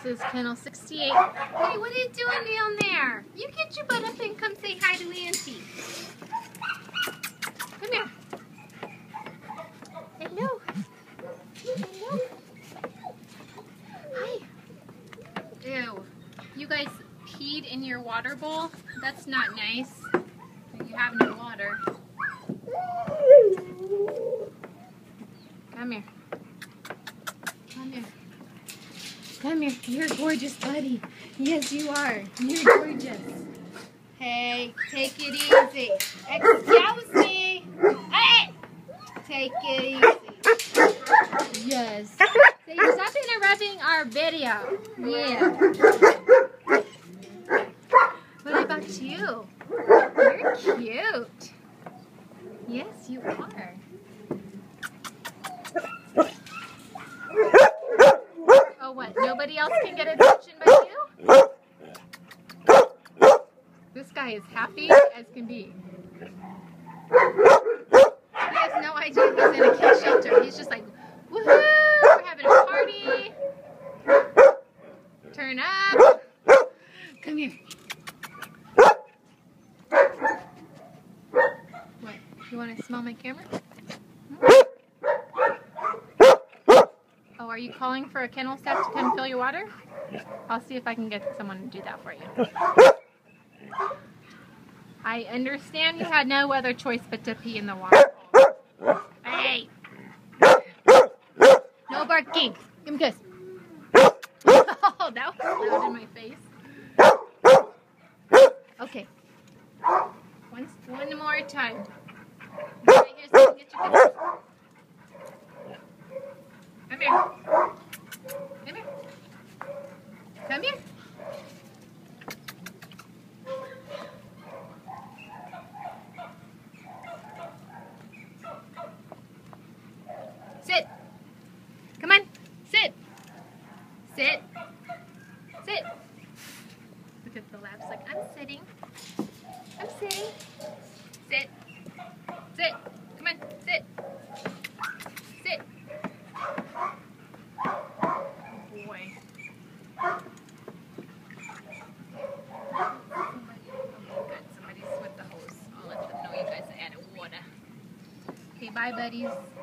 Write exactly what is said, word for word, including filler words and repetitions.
is kennel sixty-eight. Hey, what are you doing down there? You get your butt up and come say hi to Auntie. Come here. Hello. Hello. Hi. Ew. You guys peed in your water bowl? That's not nice. You have no water. Come here. Come here. Come here. You're gorgeous, buddy. Yes, you are. You're gorgeous. Hey, take it easy. Excuse me. Hey! Take it easy. Yes. Say, stop interrupting our video. Yeah. What about you? You're cute. Yes, you are. Oh, what? Nobody else can get attention but you? This guy is happy as can be. He has no idea he's in a kid shelter. He's just like, woohoo! We're having a party. Turn up. Come here. What? You want to smell my camera? Oh, are you calling for a kennel staff to come fill your water? I'll see if I can get someone to do that for you. I understand you had no other choice but to pee in the water bowl. Hey! No barking. Give me a kiss. Oh, that was loud in my face. Okay. One, one more time. Right here so I can get you good. Come here. Come here. Come here. Sit. Come on. Sit. Sit. Sit. Look at the lab's like, I'm sitting. I'm sitting. Sit. Sit. Come on. Sit. Sit. Boy. Somebody's with the hose. I'll let them know you guys added water. Okay, bye, buddies.